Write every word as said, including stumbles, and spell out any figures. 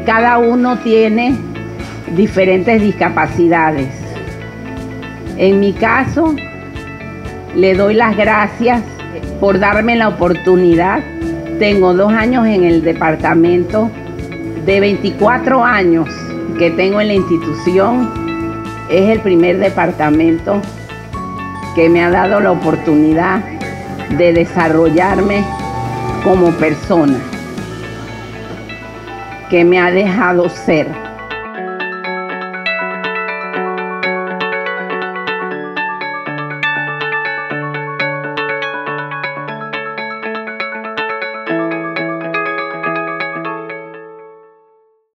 cada uno tiene diferentes discapacidades. En mi caso, le doy las gracias por darme la oportunidad. Tengo dos años en el departamento. De veinticuatro años que tengo en la institución, es el primer departamento que me ha dado la oportunidad de desarrollarme como persona, que me ha dejado ser.